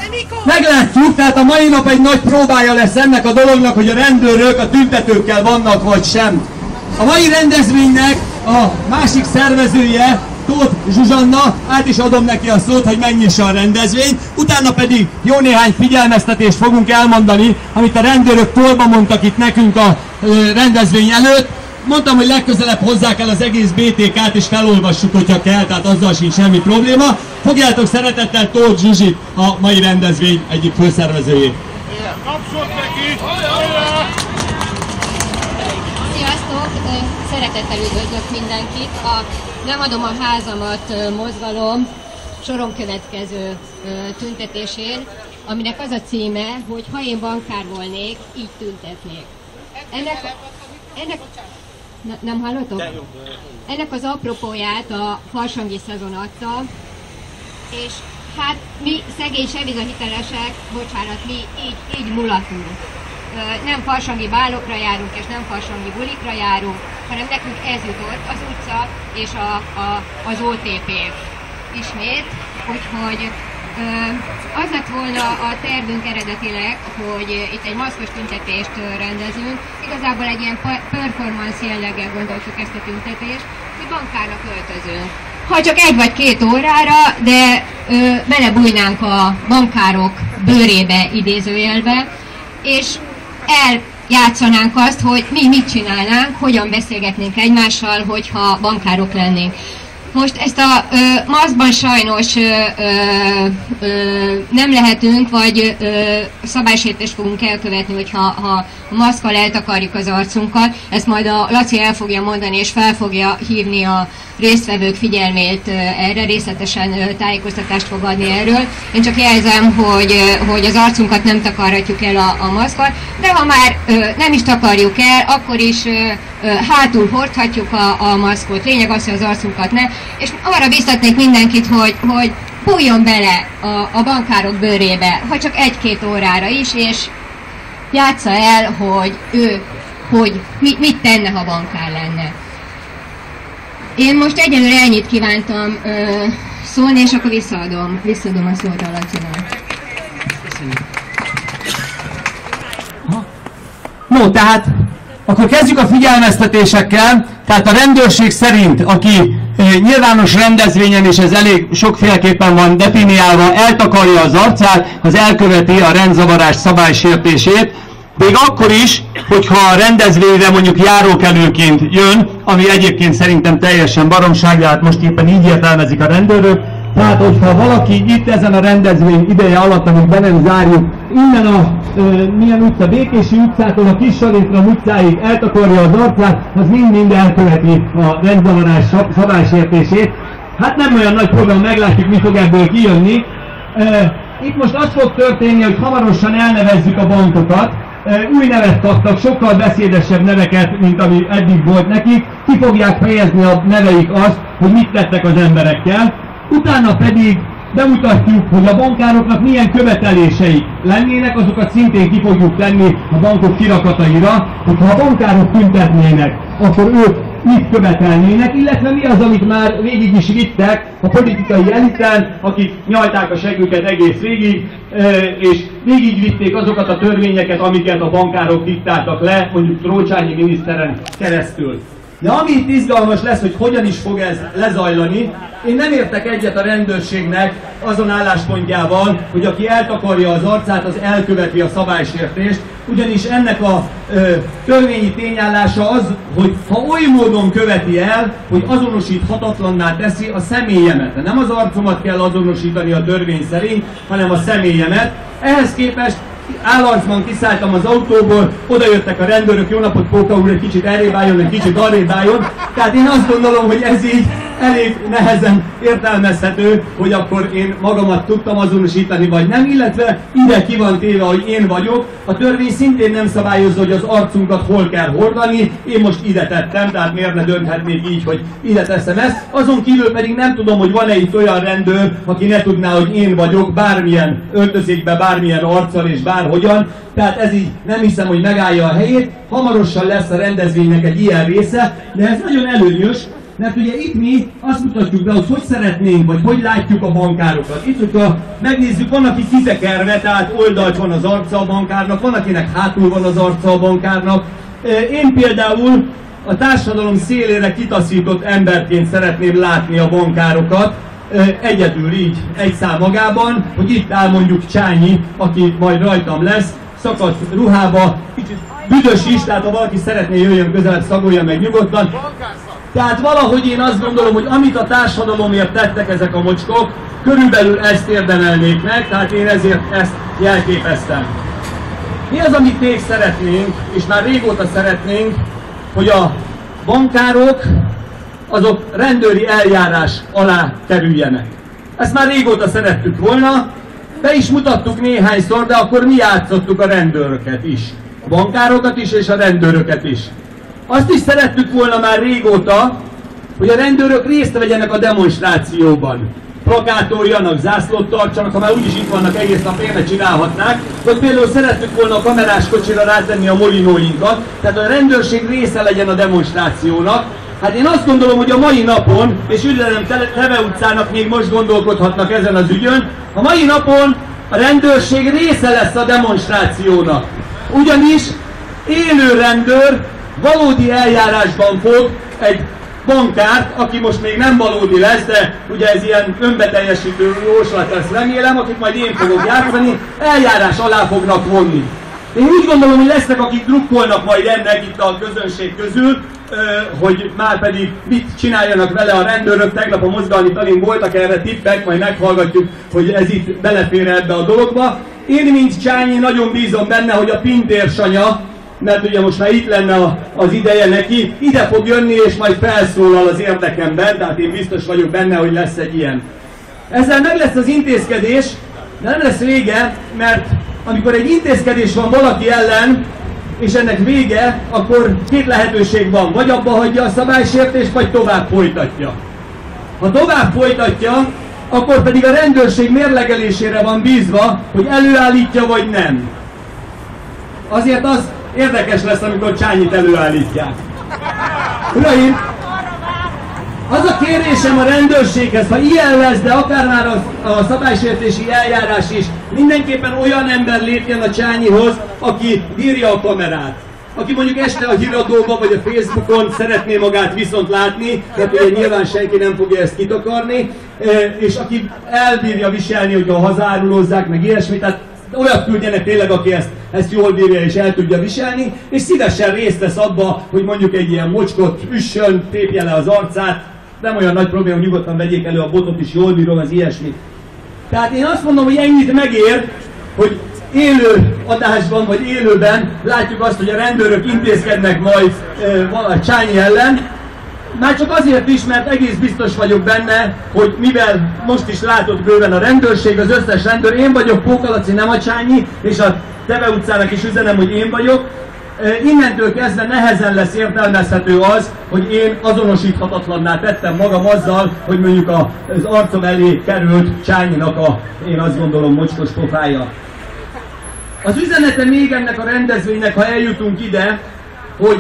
Meglátjuk, tehát a mai nap egy nagy próbája lesz ennek a dolognak, hogy a rendőrök a tüntetőkkel vannak vagy sem. A mai rendezvénynek a másik szervezője, Tóth Zsuzsanna, át is adom neki a szót, hogy megnyissa a rendezvényt, utána pedig jó néhány figyelmeztetést fogunk elmondani, amit a rendőrök tolba mondtak itt nekünk a rendezvény előtt. Mondtam, hogy legközelebb hozzák el az egész BTK-t és felolvassuk, hogyha kell, tehát azzal sincs semmi probléma. Fogjátok szeretettel Tóth Zsuzsit, a mai rendezvény egyik főszervezőjét. Sziasztok! Szeretettel üdvözlök mindenkit. A Nem adom a házamat mozgalom soron következő tüntetésén, aminek az a címe, hogy ha én bankár volnék, így tüntetnék. Nem hallotok? Ennek az apropóját a farsangi szezon adta, és hát mi szegény sevizahitelesek, bocsánat, mi így mulatunk. Nem farsangi bálokra járunk, és nem farsangi bulikra járunk, hanem nekünk ez jutott, az utca és az OTP ismét, úgyhogy az lett volna a tervünk eredetileg, hogy itt egy maszkos tüntetést rendezünk. Igazából egy ilyen performance jelleggel gondoltuk ezt a tüntetést, hogy bankárnak öltözünk. Ha csak 1 vagy 2 órára, de belebújnánk a bankárok bőrébe, idézőjelbe, és eljátszanánk azt, hogy mi mit csinálnánk, hogyan beszélgetnénk egymással, hogyha bankárok lennénk. Most ezt a maszkban sajnos nem lehetünk, vagy szabálysértést fogunk elkövetni, hogyha a maszkkal eltakarjuk az arcunkat. Ezt majd a Laci el fogja mondani, és fel fogja hívni a résztvevők figyelmét erre, részletesen tájékoztatást fog adni erről. Én csak jelzem, hogy az arcunkat nem takarhatjuk el a maszkkal, de ha már nem is takarjuk el, akkor is hátul hordhatjuk a maszkot. Lényeg az, hogy az arcunkat ne. És arra biztatnék mindenkit, hogy bújjon bele a bankárok bőrébe, ha csak 1-2 órára is, és játsza el, hogy mit tenne, ha bankár lenne. Én most egyelőre ennyit kívántam szólni, és akkor visszaadom a szót a Lacinak. No, tehát akkor kezdjük a figyelmeztetésekkel. Tehát a rendőrség szerint, aki nyilvános rendezvényen, és ez elég sokféleképpen van definiálva, eltakarja az arcát, az elköveti a rendzavarás szabálysértését, még akkor is, hogyha a rendezvényre mondjuk járókelőként jön, ami egyébként szerintem teljesen baromság, de hát most éppen így értelmezik a rendőrök. Tehát, hogyha valaki itt ezen a rendezvény ideje alatt, amit be nem zárjuk, innen a milyen utca, Békési utcától a Kissalétran utcáig eltakarja az arcát, az mind elköveti a rendzavarás szabálysértését. Hát nem olyan nagy program, meglátjuk, mi fog ebből kijönni. Itt most az fog történni, hogy hamarosan elnevezzük a bankokat. Új nevet kaptak, sokkal beszédesebb neveket, mint ami eddig volt nekik. Ki fogják fejezni a neveik azt, hogy mit tettek az emberekkel. Utána pedig bemutatjuk, hogy a bankároknak milyen követeléseik lennének, azokat szintén ki fogjuk tenni a bankok kirakataira, hogyha a bankárok tüntetnének, akkor ők mit követelnének, illetve mi az, amit már végig is vittek a politikai eliten, akik nyalták a següket egész végig, és végigvitték azokat a törvényeket, amiket a bankárok diktáltak le, mondjuk Trócsányi miniszteren keresztül. De ami itt izgalmas lesz, hogy hogyan is fog ez lezajlani, én nem értek egyet a rendőrségnek azon álláspontjával, hogy aki eltakarja az arcát, az elköveti a szabálysértést, ugyanis ennek a törvényi tényállása az, hogy ha oly módon követi el, hogy azonosíthatatlanná teszi a személyemet. Nem az arcomat kell azonosítani a törvény szerint, hanem a személyemet. Ehhez képest állarcban kiszálltam az autóból, oda jöttek a rendőrök, jó napot Póka úr, egy kicsit errébb álljon, egy kicsit arrébb álljon. Tehát én azt gondolom, hogy ez így elég nehezen értelmezhető, hogy akkor én magamat tudtam azonosítani, vagy nem, illetve ide ki van téve, hogy én vagyok. A törvény szintén nem szabályozza, hogy az arcunkat hol kell hordani, én most ide tettem, tehát miért ne dönthetnék így, hogy ide teszem ezt. Azon kívül pedig nem tudom, hogy van-e itt olyan rendőr, aki ne tudná, hogy én vagyok, bármilyen öltözékbe, bármilyen arccal és bárhogyan. Tehát ez így nem hiszem, hogy megállja a helyét. Hamarosan lesz a rendezvénynek egy ilyen része, de ez nagyon előnyös, Mert ugye itt mi azt mutatjuk be, hogy szeretnénk, vagy hogy látjuk a bankárokat. Itt, hogyha megnézzük, van, aki kitekerve, tehát oldalt van az arca a bankárnak, van, akinek hátul van az arca a bankárnak. Én például a társadalom szélére kitaszított emberként szeretném látni a bankárokat, egyedül így, egy szám magában, hogy itt áll mondjuk Csányi, aki majd rajtam lesz, szakadt ruhába, kicsit büdös is, tehát ha valaki szeretné, jöjjön közelebb, szagolja meg nyugodtan. Tehát valahogy én azt gondolom, hogy amit a társadalomért tettek ezek a mocskok, körülbelül ezt érdemelnék meg, tehát én ezért ezt jelképeztem. Mi az, amit még szeretnénk, és már régóta szeretnénk, hogy a bankárok azok rendőri eljárás alá kerüljenek. Ezt már régóta szerettük volna, be is mutattuk néhányszor, de akkor mi játszottuk a rendőröket is. A bankárokat is és a rendőröket is. Azt is szerettük volna már régóta, hogy a rendőrök részt vegyenek a demonstrációban. Plakátoljanak, zászlót tartsanak, ha már úgyis itt vannak egész nap, éve csinálhatnák. Vagy például szerettük volna a kamerás kocsira rátenni a molinóinkat, tehát a rendőrség része legyen a demonstrációnak. Hát én azt gondolom, hogy a mai napon, és üdvözlöm Teve utcának, még most gondolkodhatnak ezen az ügyön, a mai napon a rendőrség része lesz a demonstrációnak. Ugyanis élő rendőr valódi eljárásban fog egy bankárt, aki most még nem valódi lesz, de ugye ez ilyen önbeteljesítő jóslat lesz, remélem, akit majd én fogok játszani, eljárás alá fognak vonni. Én úgy gondolom, hogy lesznek, akik drukkolnak majd ennek itt a közönség közül, hogy már pedig mit csináljanak vele a rendőrök. Tegnap a mozgalmi talin voltak erre tippek, majd meghallgatjuk, hogy ez itt belefér ebbe a dologba. Én, mint Csányi, nagyon bízom benne, hogy a Pintér Sanya, mert ugye most már itt lenne az ideje neki, ide fog jönni és majd felszólal az érdekemben, tehát én biztos vagyok benne, hogy lesz egy ilyen. Ezzel meg lesz az intézkedés, de nem lesz vége, mert amikor egy intézkedés van valaki ellen, és ennek vége, akkor két lehetőség van. Vagy abba hagyja a szabálysértést, vagy tovább folytatja. Ha tovább folytatja, akkor pedig a rendőrség mérlegelésére van bízva, hogy előállítja, vagy nem. Azért az érdekes lesz, amikor Csányit előállítják. Uraim, az a kérésem a rendőrséghez, ha ilyen lesz, de akár már a szabálysértési eljárás is, mindenképpen olyan ember lépjen a Csányihoz, aki bírja a kamerát. Aki mondjuk este a híradóban vagy a Facebookon szeretné magát viszont látni, tehát ugye nyilván senki nem fogja ezt kitakarni, és aki elbírja viselni, hogyha hazárulozzák, meg ilyesmit, tehát olyat küldjenek tényleg, aki ezt jól bírja és el tudja viselni, és szívesen részt vesz abba, hogy mondjuk egy ilyen mocskot üssön, tépje le az arcát, nem olyan nagy probléma, hogy nyugodtan vegyék elő a botot is, jól bírom az ilyesmit. Tehát én azt mondom, hogy ennyit megér, hogy élő adásban vagy élőben látjuk azt, hogy a rendőrök intézkednek majd a Csányi ellen. Már csak azért is, mert egész biztos vagyok benne, hogy mivel most is látott bőven a rendőrség, az összes rendőr, én vagyok, Póka Laci, nem a Csányi, és a Teve utcának is üzenem, hogy én vagyok. Innentől kezdve nehezen lesz értelmezhető az, hogy én azonosíthatatlanná tettem magam azzal, hogy mondjuk az arcom elé került Csányinak én azt gondolom, mocskos pofája. Az üzenete még ennek a rendezvénynek, ha eljutunk ide, hogy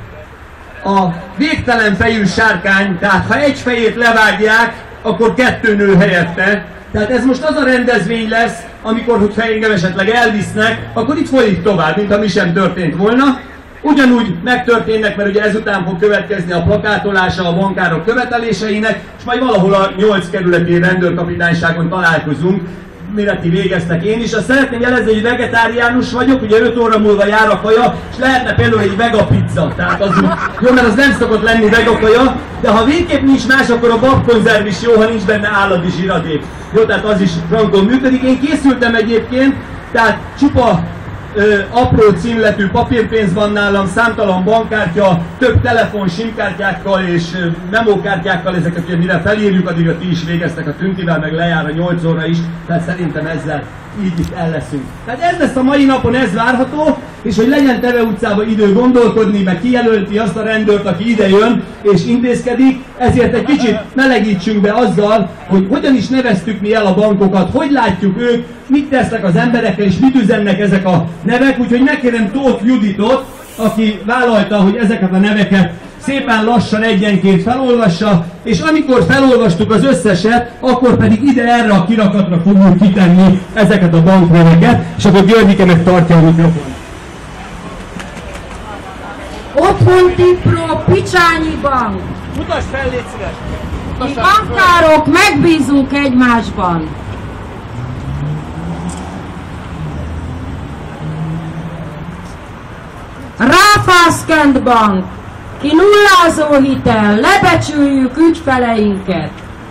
a végtelen fejű sárkány, tehát ha egy fejét levágják, akkor kettő nő helyette. Tehát ez most az a rendezvény lesz, amikor, hogyha engem esetleg elvisznek, akkor itt folyik tovább, mint ha mi sem történt volna. Ugyanúgy megtörténnek, mert ugye ezután fog következni a plakátolása a bankárok követeléseinek, és majd valahol a 8 kerületi rendőrkapitányságon találkozunk, mire ti végeztek. Én is azt szeretném jelezni, hogy vegetáriánus vagyok, ugye 5 óra múlva jár a kaja, és lehetne például egy vega pizza, tehát az úgy, jó, mert az nem szokott lenni vega kaja, de ha végképp nincs más, akkor a babkonzerv is jó, ha nincs benne állati zsiradék. Jó, tehát az is frankon működik. Én készültem egyébként, tehát csupa apró címletű papírpénz van nálam, számtalan bankkártya, több telefon, simkártyákkal és memókártyákkal, ezeket ugye mire felírjuk, addigra ti is végeztek a Tüntivel, meg lejár a 8 óra is, tehát szerintem ezzel így itt el leszünk. Tehát ez lesz a mai napon, ez várható, és hogy legyen Teve utcában idő gondolkodni, meg kijelölti azt a rendőrt, aki ide jön és intézkedik, ezért egy kicsit melegítsünk be azzal, hogy hogyan is neveztük mi el a bankokat, hogy látjuk ők, mit tesznek az emberekkel, és mit üzennek ezek a nevek, úgyhogy megkérem Tóth Juditot, aki vállalta, hogy ezeket a neveket szépen lassan egyenként felolvassa, és amikor felolvastuk az összeset, akkor pedig ide erre a kirakatra fogjuk kitenni ezeket a bankneveket, és akkor Györgyike meg tartja a mikrofont. Otthon Tipró, Picsányi Bank. Mutasd fel, légy szíves! Mi bankárok megbízunk egymásban. Ráfászkent Bank. Ki nullázó hitel, lebecsüljük ügyfeleinket.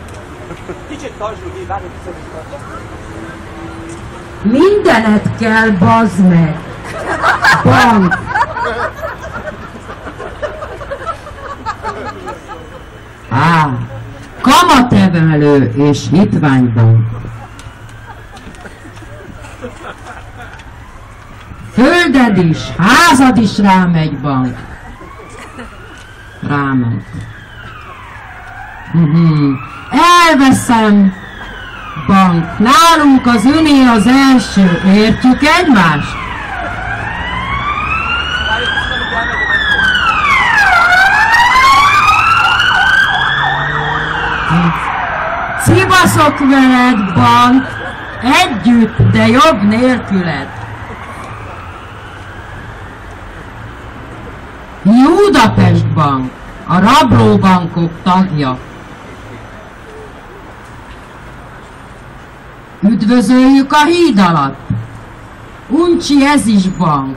Mindenet kell, bazd meg. Bank. Kamatemelő és hitványbank. Földed is, házad is rámegy, bank. Rámegy. Elveszem, bank. Nálunk az öné az első. Értjük egymást? Cibaszok veled, bank. Együtt, de jobb nélküled. Budapest Bank, a rablóbankok tagja. Üdvözöljük a híd alatt. Uncsi ez is bank.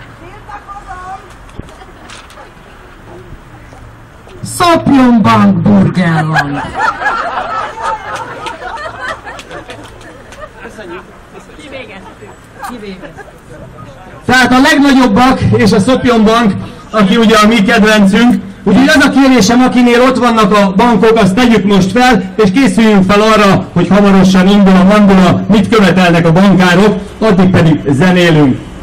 Szopjon Bank, Burgenland. Tehát a legnagyobbak és a Szopjon Bank, aki ugye a mi kedvencünk, úgyhogy az a kérésem, akinél ott vannak a bankok, azt tegyük most fel, és készüljünk fel arra, hogy hamarosan indul a mandula, mit követelnek a bankárok, addig pedig zenélünk.